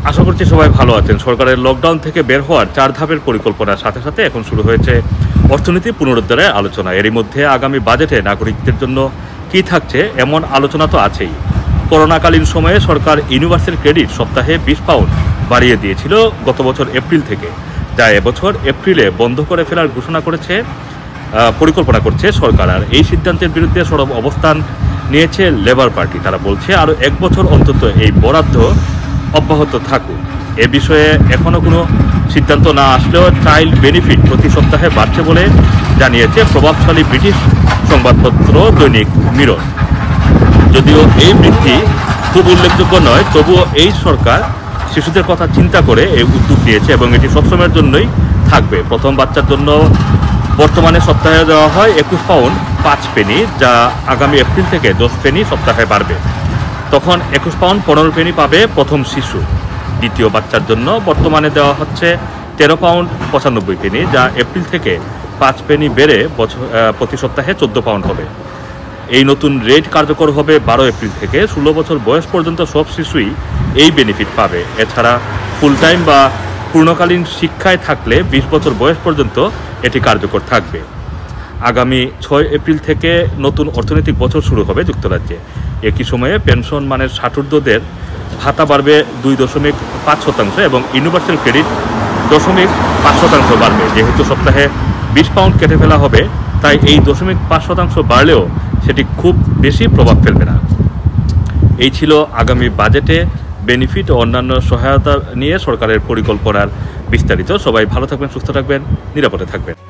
আশা করছি সবাই ভালো আছেন। সরকারের লকডাউন থেকে বের হওয়ার 4 ধাপের পরিকল্পনার সাথে সাথে এখন শুরু হয়েছে অর্থনীতি পুনরুদ্ধারের আলোচনা। এরই মধ্যে আগামী বাজেটে নাগরিকদের জন্য কী থাকছে এমন আলোচনা তো আছেই। করোনাকালীন সময়ে সরকার ইউনিভার্সাল ক্রেডিট সপ্তাহে 20 পাউন্ড বাড়িয়ে দিয়েছিল গত বছর এপ্রিল থেকে, যা এবছর এপ্রিলে বন্ধ করে ফেলার পরিকল্পনা করছে সরকার। আর এই সিদ্ধান্তের বিরুদ্ধে সরব অবস্থান নিয়েছে লেবার পার্টি। তারা বলছে আরও 1 বছর অন্তত এই বরাদ্দ অব্যাহত থাকুক। এ বিষয়ে এখনও কোনো সিদ্ধান্ত না আসলেও চাইল্ড বেনিফিট প্রতি সপ্তাহে বাড়ছে বলে জানিয়েছে প্রভাবশালী ব্রিটিশ সংবাদপত্র দৈনিক মিরর। যদিও এই বৃদ্ধি খুব উল্লেখযোগ্য নয়, তবুও এই সরকার শিশুদের কথা চিন্তা করে এই উদ্যোগ নিয়েছে এবং এটি সবসময়ের জন্যই থাকবে। প্রথম বাচ্চার জন্য বর্তমানে সপ্তাহে দেওয়া হয় 21 পাউন্ড 5 পেনি, যা আগামী এপ্রিল থেকে 10 পেনি সপ্তাহে বাড়বে। তখন 21 পাউন্ড 15 পেনি পাবে প্রথম শিশু। দ্বিতীয় বাচ্চার জন্য বর্তমানে দেওয়া হচ্ছে 13 পাউন্ড 95 পেনি, যা এপ্রিল থেকে 5 পেনি বেড়ে প্রতি সপ্তাহে 14 পাউন্ড হবে। এই নতুন রেট কার্যকর হবে 12 এপ্রিল থেকে। 16 বছর বয়স পর্যন্ত সব শিশুই এই বেনিফিট পাবে। এছাড়া ফুল টাইম বা পূর্ণকালীন শিক্ষায় থাকলে 20 বছর বয়স পর্যন্ত এটি কার্যকর থাকবে। আগামী 6 এপ্রিল থেকে নতুন অর্থনৈতিক বছর শুরু হবে যুক্তরাজ্যে। একই সময়ে পেনশন মানের ষাটোর্ধ্বদের ভাতা বাড়বে 2.5% এবং ইউনিভার্সাল ক্রেডিট 0.5% বাড়বে। যেহেতু সপ্তাহে 20 পাউন্ড কেটে ফেলা হবে, তাই এই 0.5% বাড়লেও সেটি খুব বেশি প্রভাব ফেলবে না। এই ছিল আগামী বাজেটে বেনিফিট ও অন্যান্য সহায়তা নিয়ে সরকারের পরিকল্পনার বিস্তারিত। সবাই ভালো থাকবেন, সুস্থ থাকবেন, নিরাপদে থাকবেন।